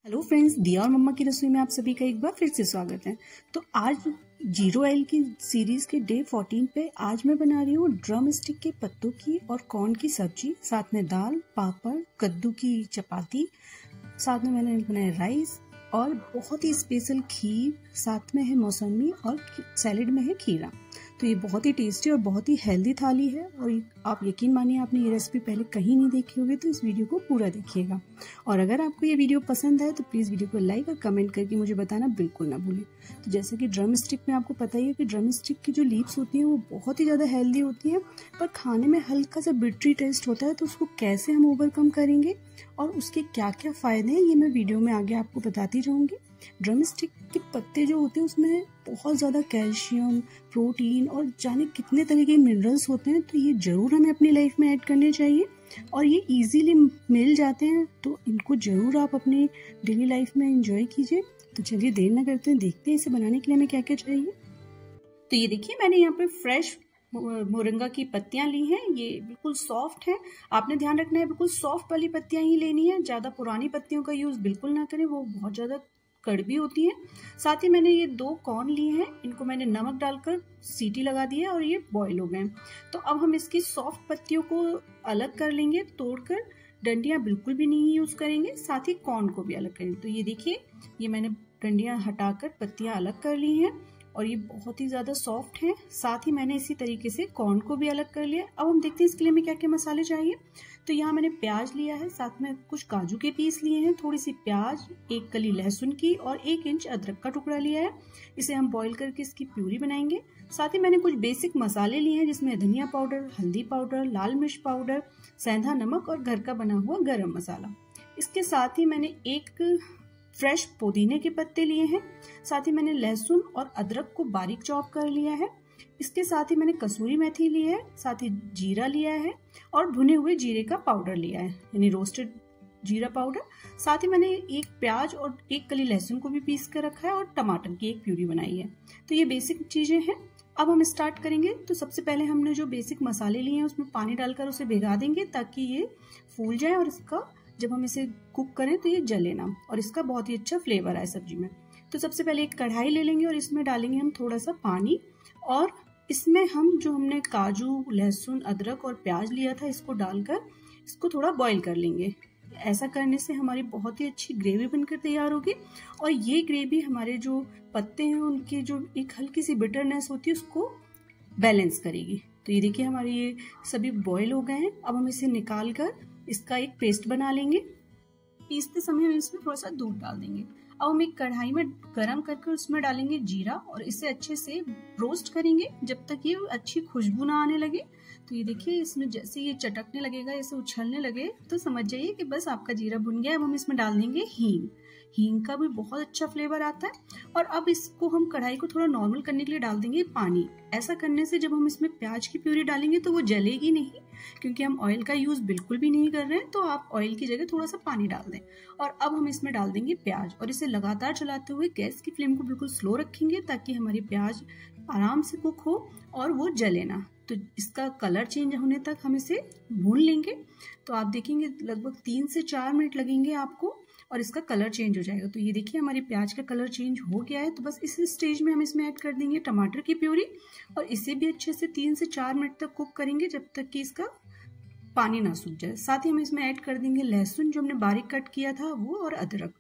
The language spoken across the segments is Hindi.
हेलो फ्रेंड्स, दिया और मम्मा की रसोई में आप सभी का एक बार फिर से स्वागत है। तो आज जीरो ऑयल की सीरीज के डे 14 पे आज मैं बना रही हूँ ड्रम स्टिक के पत्तों की और कॉर्न की सब्जी, साथ में दाल, पापड़, कद्दू की चपाती, साथ में मैंने बनाया राइस और बहुत ही स्पेशल खीर, साथ में है मौसमी और सैलेड में है खीरा। तो ये बहुत ही टेस्टी और बहुत ही हेल्दी थाली है और आप यकीन मानिए आपने ये रेसिपी पहले कहीं नहीं देखी होगी, तो इस वीडियो को पूरा देखिएगा। और अगर आपको ये वीडियो पसंद आए तो प्लीज़ वीडियो को लाइक और कमेंट करके मुझे बताना बिल्कुल ना भूलें। तो जैसे कि ड्रम स्टिक में आपको पता ही है कि ड्रम स्टिक की जो लीव्स होती हैं वो बहुत ही ज़्यादा हेल्दी होती हैं, पर खाने में हल्का सा बिटरी टेस्ट होता है। तो उसको कैसे हम ओवरकम करेंगे और उसके क्या क्या फ़ायदे हैं ये मैं वीडियो में आगे आपको बताती जाऊँगी। ड्रम स्टिक के पत्ते जो होते हैं उसमें बहुत ज़्यादा कैल्शियम, प्रोटीन और जाने कितने तरह के मिनरल्स होते हैं, तो ये ज़रूर हमें अपनी लाइफ में ऐड करने चाहिए और ये इजीली मिल जाते हैं। तो इनको ज़रूर आप अपनी डेली लाइफ में एंजॉय कीजिए। तो चलिए देर ना करते हैं, देखते हैं इसे बनाने के लिए हमें क्या क्या चाहिए। तो ये देखिए, मैंने यहाँ पे फ्रेश मोरिंगा की पत्तियां ली हैं। ये बिल्कुल सॉफ्ट है, आपने ध्यान रखना है बिल्कुल सॉफ्ट वाली पत्तियां ही लेनी है। ज़्यादा पुरानी पत्तियों का यूज़ बिल्कुल ना करें, वो बहुत ज़्यादा कड़वी होती है। साथ ही मैंने ये 2 कॉर्न लिए हैं, इनको मैंने नमक डालकर सीटी लगा दी है और ये बॉईल हो गए। तो अब हम इसकी सॉफ्ट पत्तियों को अलग कर लेंगे, तोड़कर डंडियां बिल्कुल भी नहीं यूज करेंगे, साथ ही कॉर्न को भी अलग करेंगे। तो ये देखिए, ये मैंने डंडियां हटाकर पत्तियां अलग कर ली हैं और ये बहुत ही ज्यादा सॉफ्ट है। साथ ही मैंने इसी तरीके से कॉर्न को भी अलग कर लिया। अब हम देखते हैं इसके लिए हमें क्या क्या मसाले चाहिए। तो यहाँ मैंने प्याज लिया है, साथ में कुछ काजू के पीस लिए हैं, थोड़ी सी प्याज, 1 कली लहसुन की और 1 इंच अदरक का टुकड़ा लिया है। इसे हम बॉईल करके इसकी प्यूरी बनाएंगे। साथ ही मैंने कुछ बेसिक मसाले लिए हैं, जिसमें धनिया पाउडर, हल्दी पाउडर, लाल मिर्च पाउडर, सेंधा नमक और घर का बना हुआ गरम मसाला। इसके साथ ही मैंने 1 फ्रेश पुदीने के पत्ते लिए हैं। साथ ही मैंने लहसुन और अदरक को बारीक चॉप कर लिया है। इसके साथ ही मैंने कसूरी मेथी ली है, साथ ही जीरा लिया है और भुने हुए जीरे का पाउडर लिया है, यानी रोस्टेड जीरा पाउडर। साथ ही मैंने 1 प्याज और 1 कली लहसुन को भी पीस कर रखा है और टमाटर की 1 प्यूरी बनाई है। तो ये बेसिक चीजें हैं। अब हम स्टार्ट करेंगे। तो सबसे पहले हमने जो बेसिक मसाले लिए हैं उसमें पानी डालकर उसे भिगा देंगे ताकि ये फूल जाए और इसका जब हम इसे कुक करें तो ये जले ना और इसका बहुत ही अच्छा फ्लेवर आए सब्जी में। तो सबसे पहले एक कढ़ाई ले लेंगे और इसमें डालेंगे हम थोड़ा सा पानी और इसमें हम जो हमने काजू, लहसुन, अदरक और प्याज लिया था इसको डालकर इसको थोड़ा बॉईल कर लेंगे। ऐसा करने से हमारी बहुत ही अच्छी ग्रेवी बनकर तैयार होगी और ये ग्रेवी हमारे जो पत्ते हैं उनकी जो एक हल्की सी बिटरनेस होती है उसको बैलेंस करेगी। तो ये देखिए, हमारे ये सभी बॉईल हो गए हैं। अब हम इसे निकाल कर इसका एक पेस्ट बना लेंगे। पीसते समय हम इसमें थोड़ा सा दूध डाल देंगे। अब हम एक कढ़ाई में गरम करके उसमें डालेंगे जीरा और इसे अच्छे से रोस्ट करेंगे जब तक ये अच्छी खुशबू ना आने लगे। तो ये देखिए, इसमें जैसे ये चटकने लगेगा, ऐसे उछलने लगे तो समझ जाइए कि बस आपका जीरा भुन गया। अब हम इसमें डाल देंगे हींग। हींग का भी बहुत अच्छा फ्लेवर आता है। और अब इसको हम कढ़ाई को थोड़ा नॉर्मल करने के लिए डाल देंगे पानी। ऐसा करने से जब हम इसमें प्याज की प्यूरी डालेंगे तो वो जलेगी नहीं, क्योंकि हम ऑयल का यूज बिल्कुल भी नहीं कर रहे हैं। तो आप ऑयल की जगह थोड़ा सा पानी डाल दें। और अब हम इसमें डाल देंगे प्याज और इसे लगातार चलाते हुए गैस की फ्लेम को बिल्कुल स्लो रखेंगे ताकि हमारी प्याज आराम से कुक हो और वो जले ना। तो इसका कलर चेंज होने तक हम इसे भून लेंगे। तो आप देखेंगे लगभग 3 से 4 मिनट लगेंगे आपको और इसका कलर चेंज हो जाएगा। तो ये देखिए, हमारी प्याज का कलर चेंज हो गया है। तो बस इस स्टेज में हम इसमें ऐड कर देंगे टमाटर की प्यूरी और इसे भी अच्छे से 3 से 4 मिनट तक कुक करेंगे जब तक कि इसका पानी ना सूख जाए। साथ ही हम इसमें ऐड कर देंगे लहसुन जो हमने बारीक कट किया था वो, और अदरक।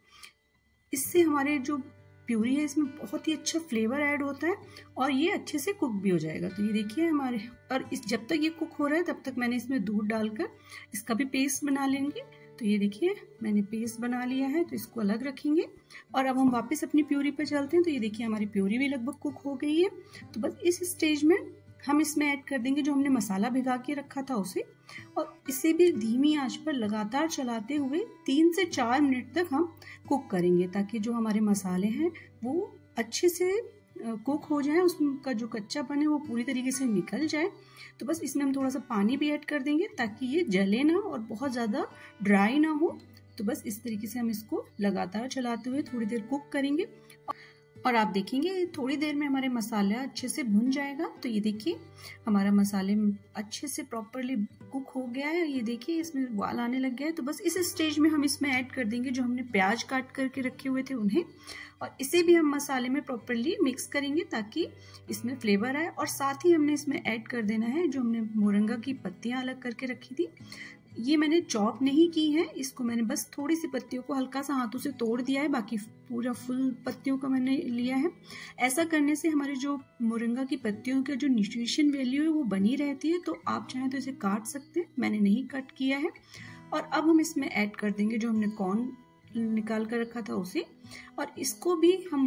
इससे हमारे जो प्यूरी है इसमें बहुत ही अच्छा फ्लेवर ऐड होता है और ये अच्छे से कुक भी हो जाएगा। तो ये देखिए हमारे, और इस जब तक ये कुक हो रहा है तब तक मैंने इसमें दूध डालकर इसका भी पेस्ट बना लेंगे। तो ये देखिए, मैंने पेस्ट बना लिया है, तो इसको अलग रखेंगे। और अब हम वापस अपनी प्यूरी पर चलते हैं। तो ये देखिए, हमारी प्यूरी भी लगभग कुक हो गई है। तो बस इस स्टेज में हम इसमें ऐड कर देंगे जो हमने मसाला भिगा के रखा था उसे, और इसे भी धीमी आंच पर लगातार चलाते हुए 3 से 4 मिनट तक हम कुक करेंगे ताकि जो हमारे मसाले हैं वो अच्छे से कुक हो जाए, उसका जो कच्चापन है वो पूरी तरीके से निकल जाए। तो बस इसमें हम थोड़ा सा पानी भी ऐड कर देंगे ताकि ये जले ना और बहुत ज़्यादा ड्राई ना हो। तो बस इस तरीके से हम इसको लगातार चलाते हुए थोड़ी देर कुक करेंगे। और आप देखेंगे थोड़ी देर में हमारे मसाला अच्छे से भुन जाएगा। तो ये देखिए हमारा मसाले अच्छे से प्रॉपरली कुक हो गया है। ये देखिए इसमें उबाल आने लग गया है। तो बस इस स्टेज में हम इसमें ऐड कर देंगे जो हमने प्याज काट करके रखे हुए थे उन्हें, और इसे भी हम मसाले में प्रॉपरली मिक्स करेंगे ताकि इसमें फ्लेवर आए। और साथ ही हमने इसमें ऐड कर देना है जो हमने मोरंगा की पत्तियां अलग करके रखी थी। ये मैंने चॉप नहीं की है, इसको मैंने बस थोड़ी सी पत्तियों को हल्का सा हाथों से तोड़ दिया है, बाकी पूरा फुल पत्तियों का मैंने लिया है। ऐसा करने से हमारे जो मोरिंगा की पत्तियों का जो न्यूट्रिशन वैल्यू है वो बनी रहती है। तो आप चाहें तो इसे काट सकते हैं, मैंने नहीं कट किया है। और अब हम इसमें ऐड कर देंगे जो हमने कॉर्न निकाल कर रखा था उसे, और इसको भी हम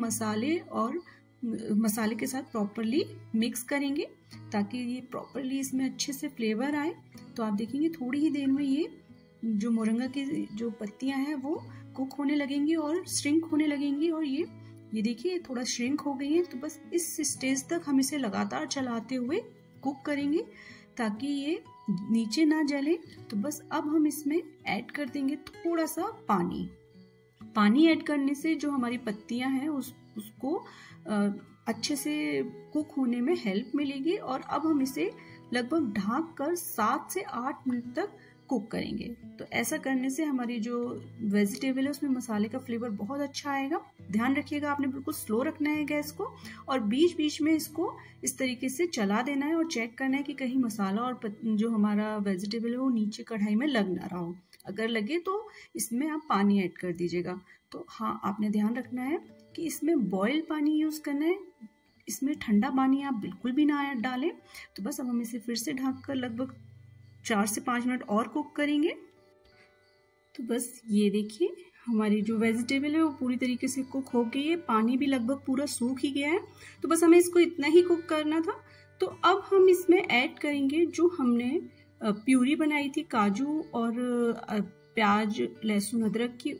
मसाले के साथ प्रॉपरली मिक्स करेंगे ताकि ये प्रॉपरली इसमें अच्छे से फ्लेवर आए। तो आप देखेंगे थोड़ी ही देर में ये जो मोरंगा की जो पत्तियां हैं वो कुक होने लगेंगी और श्रिंक होने लगेंगी। और ये देखिए थोड़ा श्रिंक हो गई है। तो बस इस स्टेज तक हम इसे लगातार चलाते हुए कुक करेंगे ताकि ये नीचे ना जले। तो बस अब हम इसमें ऐड कर देंगे थोड़ा सा पानी ऐड करने से जो हमारी पत्तियां हैं उसको अच्छे से कुक होने में हेल्प मिलेगी। और अब हम इसे लगभग ढक कर 7 से 8 मिनट तक कुक करेंगे। तो ऐसा करने से हमारी जो वेजिटेबल है उसमें मसाले का फ्लेवर बहुत अच्छा आएगा। ध्यान रखिएगा आपने बिल्कुल स्लो रखना है गैस को, और बीच बीच में इसको इस तरीके से चला देना है और चेक करना है कि कहीं मसाला और जो हमारा वेजिटेबल है वो नीचे कढ़ाई में लग ना रहा हो। अगर लगे तो इसमें आप पानी ऐड कर दीजिएगा। तो हाँ, आपने ध्यान रखना है कि इसमें बॉयल पानी यूज करना है, इसमें ठंडा पानी आप बिल्कुल भी ना डालें। तो बस अब हम इसे फिर से ढककर लगभग 4 से 5 मिनट और कुक करेंगे। तो बस ये देखिए हमारी जो वेजिटेबल है वो पूरी तरीके से कुक हो गई है, पानी भी लगभग पूरा सूख ही गया है। तो बस हमें इसको इतना ही कुक करना था। तो अब हम इसमें ऐड करेंगे जो हमने प्यूरी बनाई थी काजू और प्याज लहसुन अदरक की,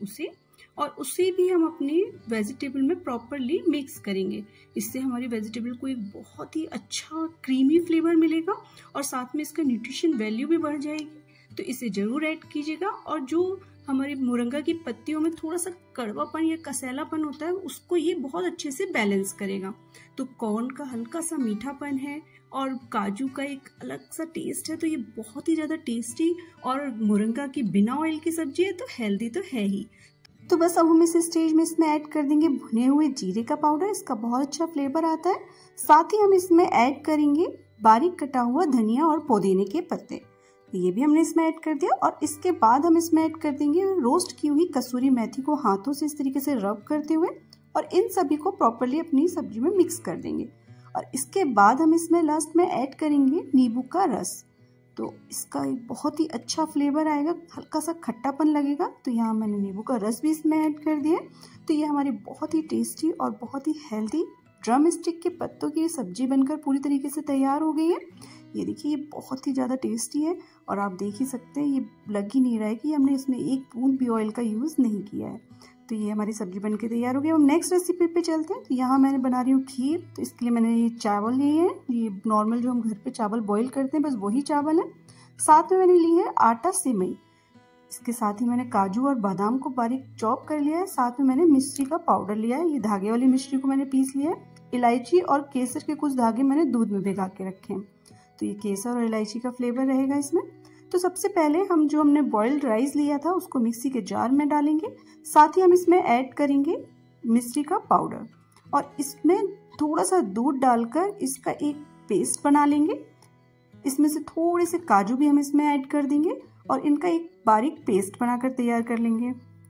उसे भी हम अपनी वेजिटेबल में प्रॉपरली मिक्स करेंगे। इससे हमारी वेजिटेबल को एक बहुत ही अच्छा क्रीमी फ्लेवर मिलेगा और साथ में इसका न्यूट्रिशन वैल्यू भी बढ़ जाएगी। तो इसे जरूर ऐड कीजिएगा। और जो हमारी मोरंगा की पत्तियों में थोड़ा सा कड़वापन या कसैलापन होता है उसको ये बहुत अच्छे से बैलेंस करेगा। तो कॉर्न का हल्का सा मीठापन है और काजू का एक अलग सा टेस्ट है, तो ये बहुत ही ज्यादा टेस्टी, और मोरंगा की बिना ऑयल की सब्जी है तो हेल्दी तो है ही। तो बस अब हम इस स्टेज में इसमें ऐड कर देंगे भुने हुए जीरे का पाउडर, इसका बहुत अच्छा फ्लेवर आता है। साथ ही हम इसमें ऐड करेंगे बारीक कटा हुआ धनिया और पुदीने के पत्ते, ये भी हमने इसमें ऐड कर दिया। और इसके बाद हम इसमें ऐड कर देंगे रोस्ट की हुई कसूरी मेथी को हाथों से इस तरीके से रब करते हुए, और इन सभी को प्रॉपरली अपनी सब्जी में मिक्स कर देंगे। और इसके बाद हम इसमें लास्ट में ऐड करेंगे नींबू का रस। तो इसका एक बहुत ही अच्छा फ्लेवर आएगा, हल्का सा खट्टापन लगेगा। तो यहाँ मैंने नींबू का रस भी इसमें ऐड कर दिया। तो ये हमारी बहुत ही टेस्टी और बहुत ही हेल्दी ड्रम स्टिक के पत्तों की सब्जी बनकर पूरी तरीके से तैयार हो गई है। ये देखिए ये बहुत ही ज़्यादा टेस्टी है, और आप देख ही सकते हैं ये लग ही नहीं रहा है कि हमने इसमें एक बूंद भी ऑयल का यूज़ नहीं किया है। तो ये हमारी सब्जी बनके तैयार हो गई। हम नेक्स्ट रेसिपी पे चलते हैं। तो यहाँ मैंने बना रही हूँ खीर। तो इसके लिए मैंने ये चावल लिए हैं, ये नॉर्मल जो हम घर पे चावल बॉईल करते हैं बस वही चावल है। साथ में मैंने ली है आटा सेवई, इसके साथ ही मैंने काजू और बादाम को बारीक चॉप कर लिया है। साथ में मैंने मिश्री का पाउडर लिया है, ये धागे वाली मिश्री को मैंने पीस लिया है। इलायची और केसर के कुछ धागे मैंने दूध में भिगा के रखे हैं। तो ये केसर और इलायची का फ्लेवर रहेगा इसमें। तो सबसे पहले हमने बॉइल्ड राइस लिया था उसको मिक्सी के जार में डालेंगे। साथ ही हम इसमें ऐड करेंगे मिश्री का पाउडर, और इसमें थोड़ा सा दूध डालकर इसका एक पेस्ट बना लेंगे। इसमें से थोड़े से काजू भी हम इसमें ऐड कर देंगे और इनका एक बारीक पेस्ट बनाकर तैयार कर लेंगे।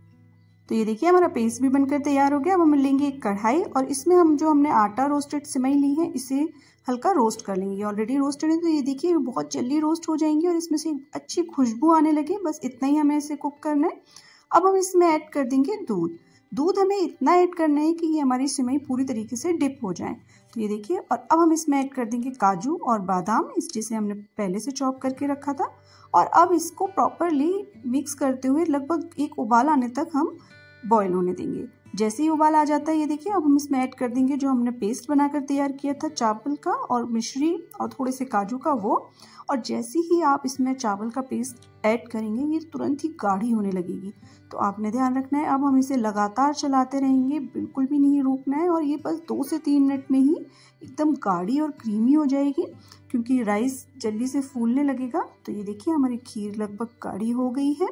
तो ये देखिए हमारा पेस्ट भी बनकर तैयार हो गया। अब हम लेंगे एक कढ़ाई, और इसमें हमने आटा रोस्टेड सेवई ली है इसे हल्का रोस्ट कर लेंगे। ऑलरेडी रोस्टेड है तो ये देखिए बहुत जल्दी रोस्ट हो जाएंगे और इसमें से अच्छी खुशबू आने लगे। बस इतना ही हमें इसे कुक करना है। अब हम इसमें ऐड कर देंगे दूध हमें इतना ऐड करना है कि ये हमारी सेवई पूरी तरीके से डिप हो जाए। तो ये देखिए, और अब हम इसमें ऐड कर देंगे काजू और बादाम, जिसे हमने पहले से चॉप करके रखा था। और अब इसको प्रॉपरली मिक्स करते हुए लगभग एक उबाल आने तक हम बॉईल होने देंगे। जैसे ही उबाल आ जाता है ये देखिए, अब हम इसमें ऐड कर देंगे जो हमने पेस्ट बनाकर तैयार किया था चावल का और मिश्री और थोड़े से काजू का वो। और जैसे ही आप इसमें चावल का पेस्ट ऐड करेंगे ये तुरंत ही गाढ़ी होने लगेगी, तो आपने ध्यान रखना है। अब हम इसे लगातार चलाते रहेंगे, बिल्कुल भी नहीं रोकना है, और ये बस 2 से 3 मिनट में ही एकदम गाढ़ी और क्रीमी हो जाएगी, क्योंकि राइस जल्दी से फूलने लगेगा। तो ये देखिए हमारी खीर लगभग गाढ़ी हो गई है।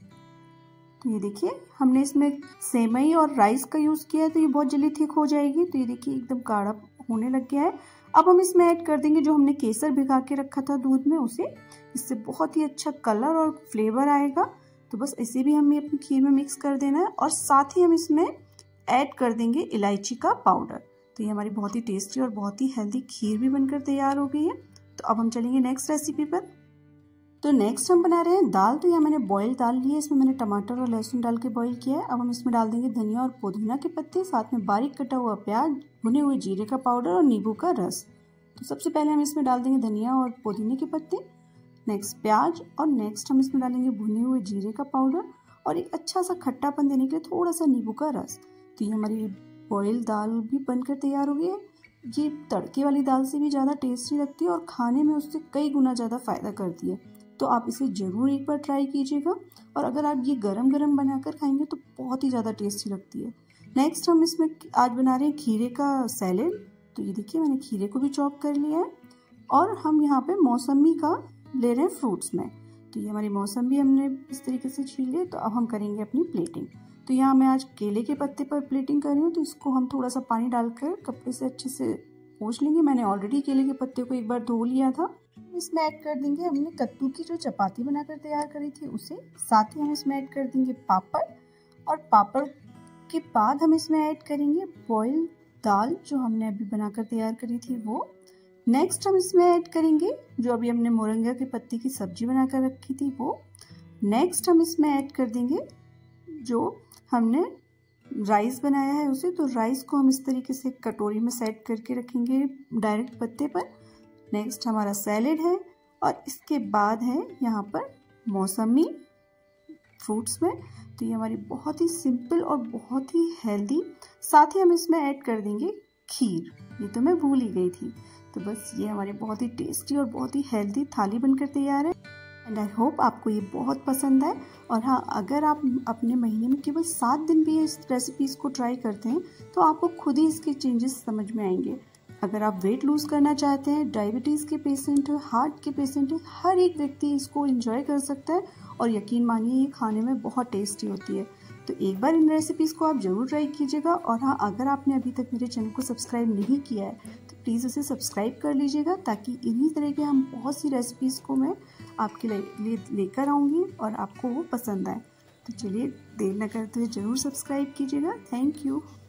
तो ये देखिए हमने इसमें सेवई और राइस का यूज़ किया है, तो ये बहुत जल्दी थिक हो जाएगी। तो ये देखिए एकदम गाढ़ा होने लग गया है। अब हम इसमें ऐड कर देंगे जो हमने केसर भिगा के रखा था दूध में उसे, इससे बहुत ही अच्छा कलर और फ्लेवर आएगा। तो बस इसे भी हमें अपनी खीर में मिक्स कर देना है, और साथ ही हम इसमें ऐड कर देंगे इलायची का पाउडर। तो ये हमारी बहुत ही टेस्टी और बहुत ही हेल्दी खीर भी बनकर तैयार हो गई है। तो अब हम चलेंगे नेक्स्ट रेसिपी पर। तो नेक्स्ट हम बना रहे हैं दाल। तो यहाँ मैंने बॉयल दाल ली है, इसमें मैंने टमाटर और लहसुन डाल के बॉईल किया है। अब हम इसमें डाल देंगे धनिया और पुदीना के पत्ते, साथ में बारीक कटा हुआ प्याज, भुने हुए जीरे का पाउडर और नींबू का रस। तो सबसे पहले हम इसमें डाल देंगे धनिया और पुदीने के पत्ते, नेक्स्ट प्याज, और नेक्स्ट हम इसमें डालेंगे भुने हुए जीरे का पाउडर और एक अच्छा सा खट्टापन देने के लिए थोड़ा सा नींबू का रस। तो ये हमारी बॉयल दाल भी बनकर तैयार हो गई है। ये तड़के वाली दाल से भी ज़्यादा टेस्टी लगती है और खाने में उससे कई गुना ज़्यादा फ़ायदा करती है। तो आप इसे ज़रूर एक बार ट्राई कीजिएगा, और अगर आप ये गरम गरम बनाकर खाएंगे तो बहुत ही ज़्यादा टेस्टी लगती है। नेक्स्ट हम इसमें आज बना रहे हैं खीरे का सैलेड। तो ये देखिए मैंने खीरे को भी चॉप कर लिया है, और हम यहाँ पे मौसमी का ले रहे हैं फ्रूट्स में। तो ये हमारी मौसमी हमने इस तरीके से छील ली। तो अब हम करेंगे अपनी प्लेटिंग। तो यहाँ मैं आज केले के पत्ते पर प्लेटिंग कर रही हूँ। तो इसको हम थोड़ा सा पानी डालकर कपड़े से अच्छे से पोंछ लेंगे। मैंने ऑलरेडी केले के पत्ते को एक बार धो लिया था। इसमें ऐड कर देंगे हमने कद्दू की जो चपाती बनाकर तैयार करी थी उसे, साथ ही हम इसमें ऐड कर देंगे पापड़, और पापड़ के बाद हम इसमें ऐड करेंगे बॉइल्ड दाल जो हमने अभी बनाकर तैयार करी थी वो। नेक्स्ट हम इसमें ऐड करेंगे जो अभी हमने मोरंगा के पत्ते की सब्जी बनाकर रखी थी वो। नेक्स्ट हम इसमें ऐड कर देंगे जो हमने राइस बनाया है उसे। तो राइस को हम इस तरीके से कटोरी में सेट करके रखेंगे डायरेक्ट पत्ते पर। नेक्स्ट हमारा सैलेड है, और इसके बाद है यहाँ पर मौसमी फ्रूट्स में। तो ये हमारी बहुत ही सिंपल और बहुत ही हेल्दी, साथ ही हम इसमें ऐड कर देंगे खीर, ये तो मैं भूल ही गई थी। तो बस ये हमारी बहुत ही टेस्टी और बहुत ही हेल्दी थाली बनकर तैयार है। एंड आई होप आपको ये बहुत पसंद आए। और हाँ, अगर आप अपने महीने में केवल 7 दिन भी इस रेसिपीज़ को ट्राई करते हैं तो आपको खुद ही इसके चेंजेस समझ में आएंगे। अगर आप वेट लूज़ करना चाहते हैं, डायबिटीज़ के पेशेंट हो, हार्ट के पेशेंट हो, हर एक व्यक्ति इसको एंजॉय कर सकता है, और यकीन मानिए ये खाने में बहुत टेस्टी होती है। तो एक बार इन रेसिपीज़ को आप ज़रूर ट्राई कीजिएगा। और हाँ, अगर आपने अभी तक मेरे चैनल को सब्सक्राइब नहीं किया है तो प्लीज़ उसे सब्सक्राइब कर लीजिएगा, ताकि इन्हीं तरह के हम बहुत सी रेसिपीज़ को मैं आपके लिए लेकर आऊँगी और आपको वो पसंद आए। तो चलिए देर न करते हुए ज़रूर सब्सक्राइब कीजिएगा। Thank you.